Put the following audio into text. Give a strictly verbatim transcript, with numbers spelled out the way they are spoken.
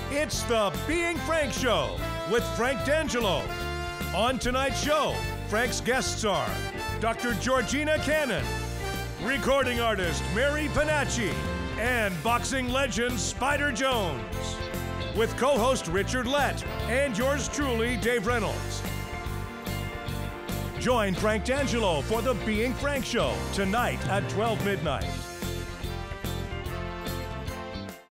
It's the Being Frank Show with Frank D'Angelo. On tonight's show, Frank's guests are Doctor Georgina Cannon, recording artist Mary Panacci, and boxing legend Spider Jones. With co-host Richard Lett and yours truly, Dave Reynolds. Join Frank D'Angelo for the Being Frank Show tonight at twelve midnight.